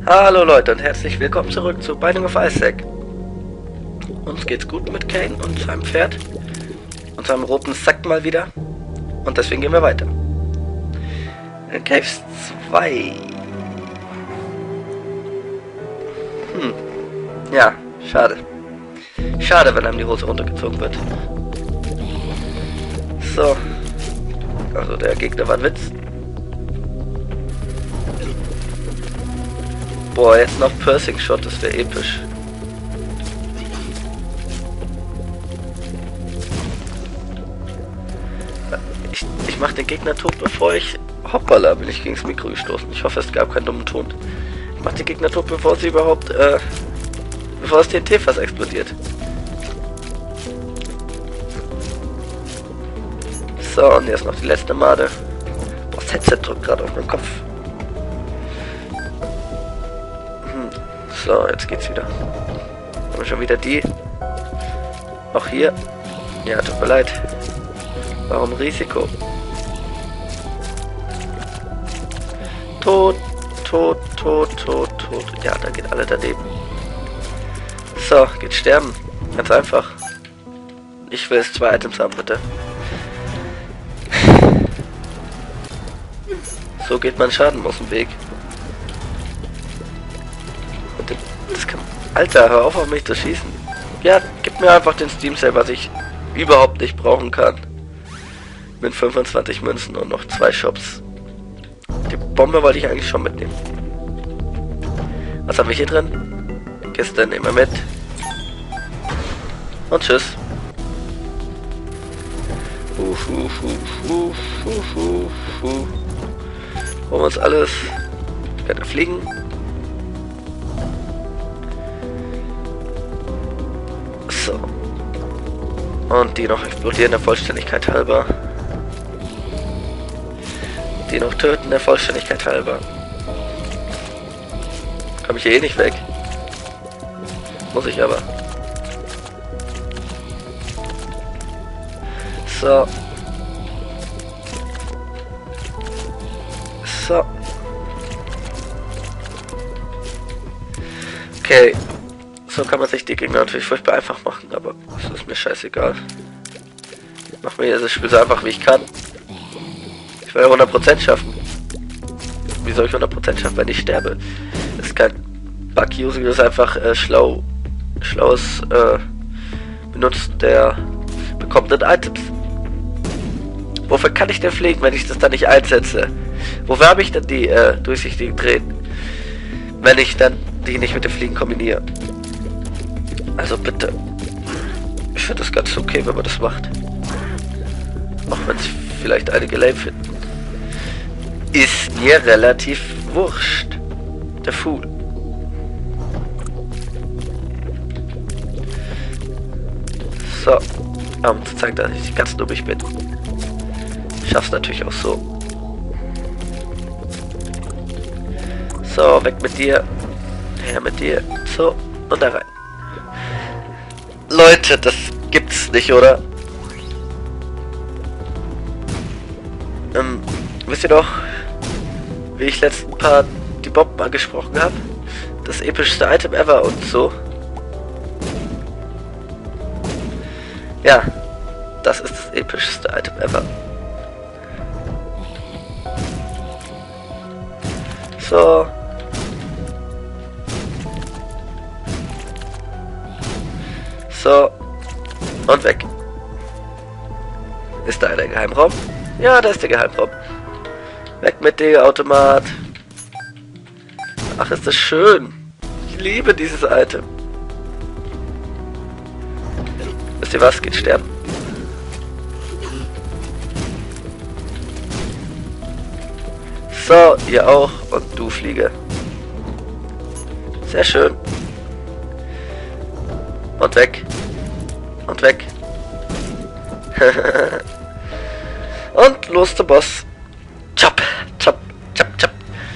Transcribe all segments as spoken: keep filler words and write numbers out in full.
Hallo Leute und herzlich willkommen zurück zu Binding of Isaac. Uns geht's gut mit Cain und seinem Pferd und seinem roten Sack mal wieder. Und deswegen gehen wir weiter. In Caves zwei. Hm. Ja, schade. Schade, wenn einem die Hose runtergezogen wird. So. Also der Gegner war ein Witz. Boah, jetzt noch Piercing Shot, das wäre episch. Ich, ich mach den Gegner tot, bevor ich... Hoppala, bin ich gegen das Mikro gestoßen. Ich hoffe, es gab keinen dummen Ton. Ich mach den Gegner tot, bevor sie überhaupt, äh... bevor das T N T-Fass explodiert. So, und hier ist noch die letzte Made. Boah, das Headset drückt gerade auf meinen Kopf. So, jetzt geht's wieder. Haben wir schon wieder die. Auch hier. Ja, tut mir leid. Warum Risiko? Tot, tot, tot, tot, tot. Ja, da geht alle daneben. So, geht sterben. Ganz einfach. Ich will es zwei Items haben, bitte. So geht man Schaden aus dem Weg. Das kann... Alter, hör auf, auf mich zu schießen. Ja, gib mir einfach den Steam Sale, was ich überhaupt nicht brauchen kann. Mit fünfundzwanzig Münzen und noch zwei Shops. Die Bombe wollte ich eigentlich schon mitnehmen. Was haben wir hier drin? Kiste nehmen wir mit. Und tschüss. Uf, uf, uf, uf, uf, uf, uf. Holen wir uns alles. Ich kann ja fliegen. So. Und die noch explodieren der Vollständigkeit halber. Die noch töten der Vollständigkeit halber. Komme ich hier eh nicht weg. Muss ich aber. So. So. Okay. So kann man sich die Gegner natürlich furchtbar einfach machen, aber das ist mir scheißegal. Ich mach mir das Spiel so einfach wie ich kann. Ich will ja hundert Prozent schaffen. Wie soll ich hundert Prozent schaffen, wenn ich sterbe? Das ist kein Bug-Using, das ist einfach äh, schlau, schlaues äh, Benutzen der bekommenen Items. Wofür kann ich denn fliegen, wenn ich das dann nicht einsetze? Wofür habe ich denn die äh, durchsichtigen Tränen, wenn ich dann die nicht mit dem Fliegen kombiniere? Also bitte. Ich finde das ganz okay, wenn man das macht. Auch wenn es vielleicht einige lame finden. Ist mir relativ wurscht. Der Fool. So. Um zu zeigen, dass ich ganz dummig bin. Schaff's natürlich auch so. So, weg mit dir. Her mit dir. So, und da rein. Leute, das gibt's nicht, oder? Ähm, wisst ihr noch, wie ich letzten Part die Bomben angesprochen habe? Das epischste Item ever und so. Ja, das ist das epischste Item ever. So. So. Und weg. Ist da der Geheimraum? Ja, da ist der Geheimraum. Weg mit dem Automat. Ach, ist das schön. Ich liebe dieses Item. Wisst ihr was? Geht sterben. So, ihr auch. Und du, Fliege. Sehr schön. Und weg. Und weg. Und los zum Boss. Chop, chop, chop, chop.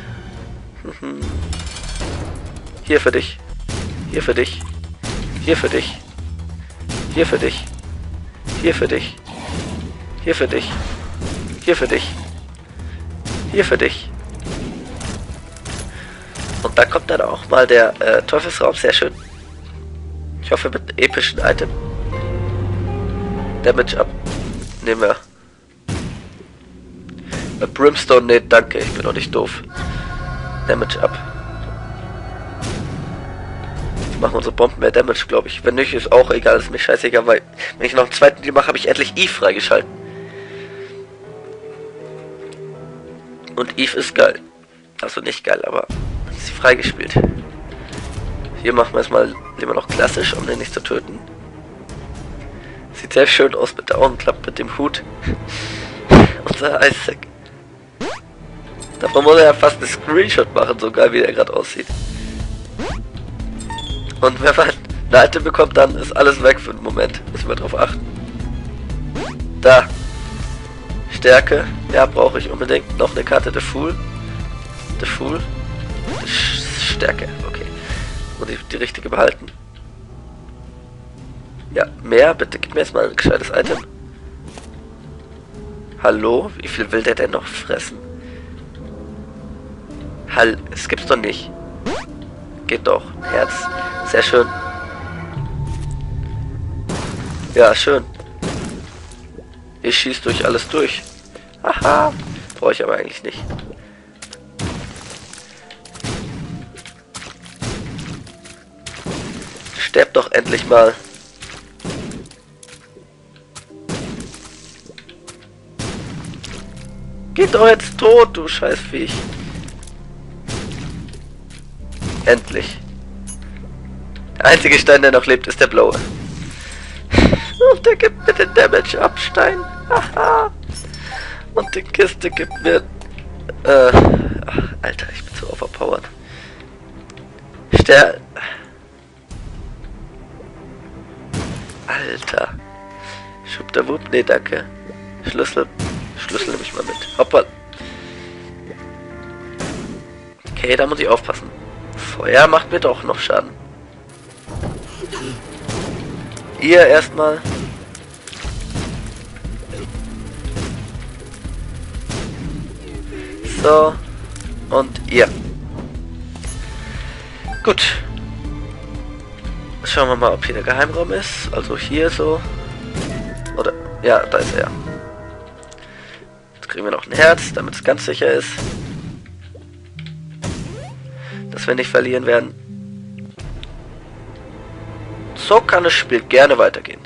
Hier für dich. Hier für dich. Hier für dich. Hier für dich. Hier für dich. Hier für dich. Hier für dich. Hier für dich. Und da kommt dann auch mal der äh, Teufelsraum, sehr schön. Ich hoffe mit epischen Item. Damage ab. Nehmen wir. Bei Brimstone, nee, danke, ich bin doch nicht doof. Damage ab. Jetzt machen unsere Bomben mehr Damage, glaube ich. Wenn nicht, ist auch egal, ist mir scheißegal, weil wenn ich noch einen zweiten Deal mache, habe ich endlich Eve freigeschalten. Und Eve ist geil. Also nicht geil, aber ist sie freigespielt. Hier machen wir es mal lieber noch klassisch, um den nicht zu töten. Sieht sehr schön aus mit der Augenklappe, mit dem Hut. Unser Isaac. Davon muss er ja fast einen Screenshot machen, so geil wie er gerade aussieht. Und wenn man eine Item bekommt, dann ist alles weg für einen Moment. Müssen wir drauf achten. Da. Stärke. Ja, brauche ich unbedingt. Noch eine Karte, The Fool. The Fool. Stärke, okay. Muss ich die richtige behalten. Ja, mehr, bitte gib mir jetzt mal ein gescheites Item. Hallo? Wie viel will der denn noch fressen? Hall, es gibt's doch nicht. Geht doch. Herz. Sehr schön. Ja, schön. Ich schieß durch alles durch. Haha. Brauche ich aber eigentlich nicht. Sterb doch endlich mal. Geht doch jetzt tot, du Scheißviech. Endlich. Der einzige Stein, der noch lebt, ist der blaue. Und der gibt mir den Damage ab, Stein. Haha. Und die Kiste gibt mir... Äh... Ach, Alter, ich bin so overpowered. Stern... Alter. Schubderwupp, nee, danke. Schlüssel... Schlüssel nehme ich mal mit. Hoppa. Okay, da muss ich aufpassen. Feuer macht mir doch noch Schaden. Ihr erstmal. So. Und ihr. Gut. Schauen wir mal, ob hier der Geheimraum ist. Also hier so. Oder... Ja, da ist er. Jetzt kriegen wir noch ein Herz, damit es ganz sicher ist. Dass wir nicht verlieren werden. So kann das Spiel gerne weitergehen.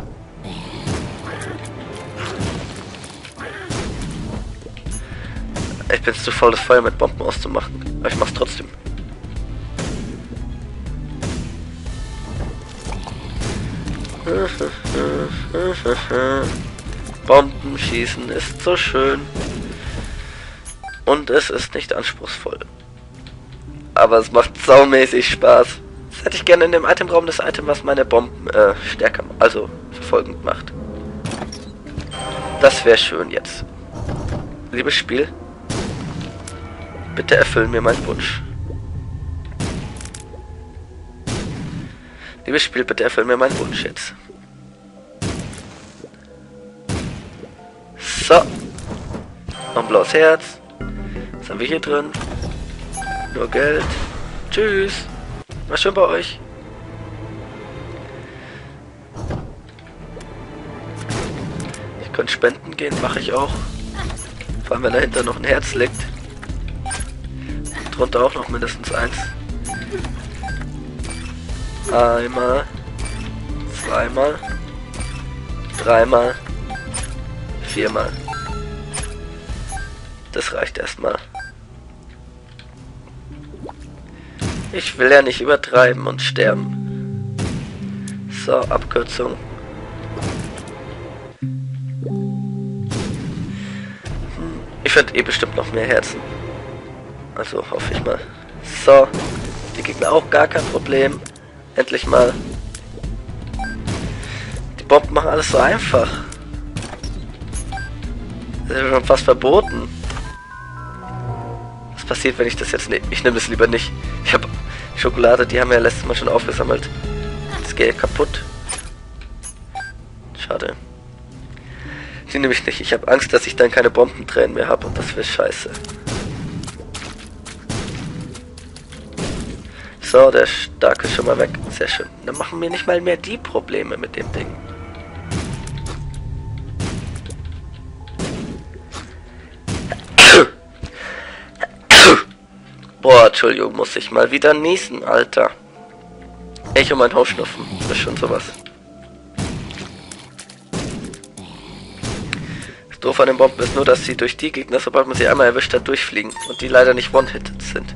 Ich bin zu faul, das Feuer mit Bomben auszumachen. Aber ich mach's trotzdem. Bomben schießen ist so schön. Und es ist nicht anspruchsvoll. Aber es macht saumäßig Spaß. Das hätte ich gerne in dem Itemraum, das Item, was meine Bomben äh, stärker, also verfolgend macht. Das wäre schön jetzt. Liebes Spiel, bitte erfüll mir meinen Wunsch. Liebes Spiel, bitte erfüll mir meinen Wunsch jetzt. So. Noch ein blaues Herz. Was haben wir hier drin? Nur Geld. Tschüss. War schön bei euch. Ich könnte spenden gehen, mache ich auch. Vor allem, wenn dahinter noch ein Herz liegt. Drunter auch noch mindestens eins. Einmal. Zweimal. Dreimal. Viermal. Das reicht erstmal. Ich will ja nicht übertreiben und sterben. So, Abkürzung. Ich finde eh bestimmt noch mehr Herzen. Also hoffe ich mal. So, die Gegner auch gar kein Problem. Endlich mal. Die Bomben machen alles so einfach. Das ist schon fast verboten. Was passiert, wenn ich das jetzt nehme? Ich nehme das lieber nicht. Ich habe Schokolade, die haben wir ja letztes Mal schon aufgesammelt. Das geht kaputt. Schade. Die nehme ich nicht. Ich habe Angst, dass ich dann keine Bombentränen mehr habe und das wäre scheiße. So, der Starke ist schon mal weg. Sehr schön. Dann machen wir nicht mal mehr die Probleme mit dem Ding. Boah, Entschuldigung, muss ich mal wieder niesen, Alter. Ich und mein Hauschnupfen. Das ist schon sowas. Das Doof an den Bomben ist nur, dass sie durch die Gegner, sobald man sie einmal erwischt hat, durchfliegen. Und die leider nicht one-hitted sind.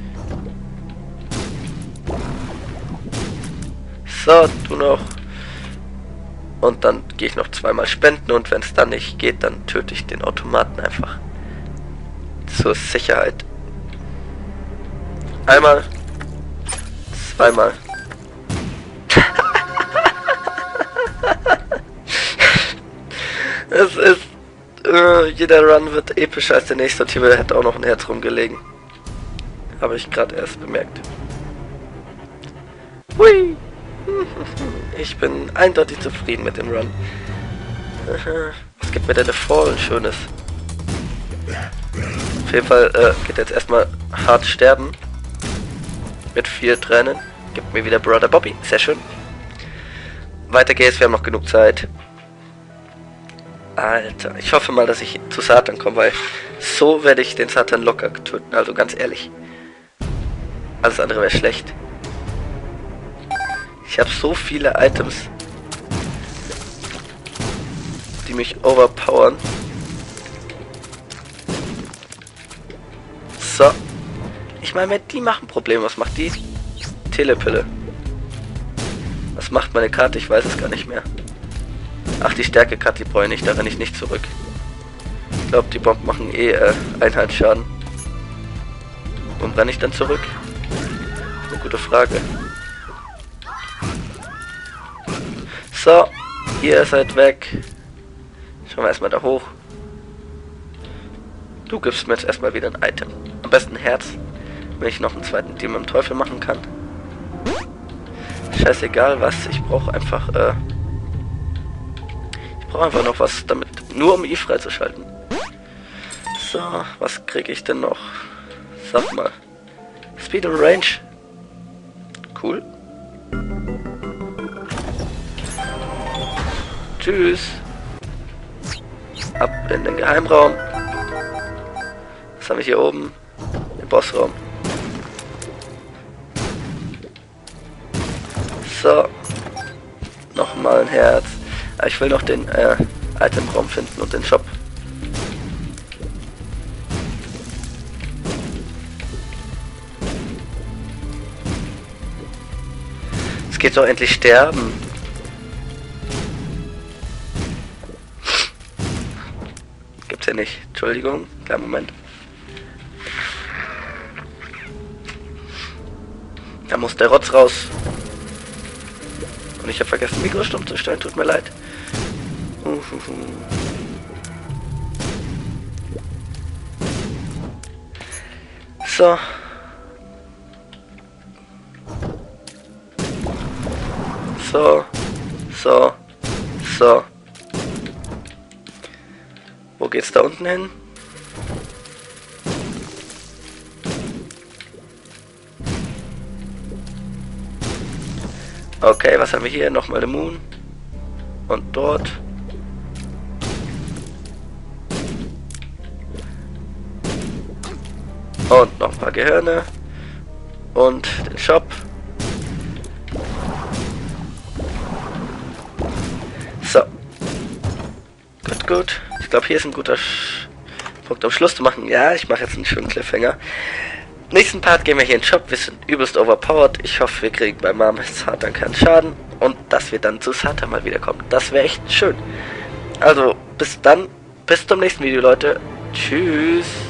So, du noch. Und dann gehe ich noch zweimal spenden und wenn es dann nicht geht, dann töte ich den Automaten einfach. Zur Sicherheit. Einmal. Zweimal. Es ist... Äh, jeder Run wird epischer als der nächste und hier hätte auch noch ein Herz rumgelegen. Habe ich gerade erst bemerkt. Hui! Ich bin eindeutig zufrieden mit dem Run. Was gibt mir denn der Fallen Schönes? Auf jeden Fall äh, geht jetzt erstmal hart sterben. Mit viel Tränen. Gibt mir wieder Brother Bobby. Sehr schön. Weiter geht's, wir haben noch genug Zeit. Alter, ich hoffe mal, dass ich zu Satan komme, weil so werde ich den Satan locker töten. Also ganz ehrlich. Alles andere wäre schlecht. Ich habe so viele Items, die mich overpowern. So. Ich meine, die machen Probleme. Was macht die? Telepille. Was macht meine Karte? Ich weiß es gar nicht mehr. Ach, die Stärke-Karte, die brauche ich nicht. Da renne ich nicht zurück. Ich glaube, die Bomben machen eh äh, Einheitsschaden. Und renne ich dann zurück? Eine gute Frage. So, ihr seid weg. Schauen wir erstmal da hoch. Du gibst mir jetzt erstmal wieder ein Item. Am besten ein Herz, wenn ich noch einen zweiten Deal mit dem Teufel machen kann. Scheißegal was, ich brauche einfach, äh... Ich brauche einfach noch was damit, nur um I freizuschalten. So, was kriege ich denn noch? Sag mal. Speed und Range. Cool. Tschüss. Ab in den Geheimraum. Was haben wir hier oben? Den Bossraum. So. Nochmal ein Herz. Aber ich will noch den äh, Itemraum finden und den Shop. Es geht doch endlich sterben. Gibt's ja nicht. Entschuldigung. Kleinen Moment. Da muss der Rotz raus. Und ich habe vergessen, Mikro stumm zu stellen. Tut mir leid. So. So. So. So. Wo geht's da unten hin? Okay, was haben wir hier? Nochmal den Moon. Und dort. Und noch ein paar Gehirne. Und den Shop. So. Gut, gut. Ich glaube, hier ist ein guter Sch Punkt, um Schluss zu machen. Ja, ich mache jetzt einen schönen Cliffhanger. Nächsten Part gehen wir hier in den Shop. Wir sind übelst overpowered. Ich hoffe, wir kriegen bei Mom Satan keinen Schaden. Und dass wir dann zu Satan mal wiederkommen. Das wäre echt schön. Also, bis dann. Bis zum nächsten Video, Leute. Tschüss.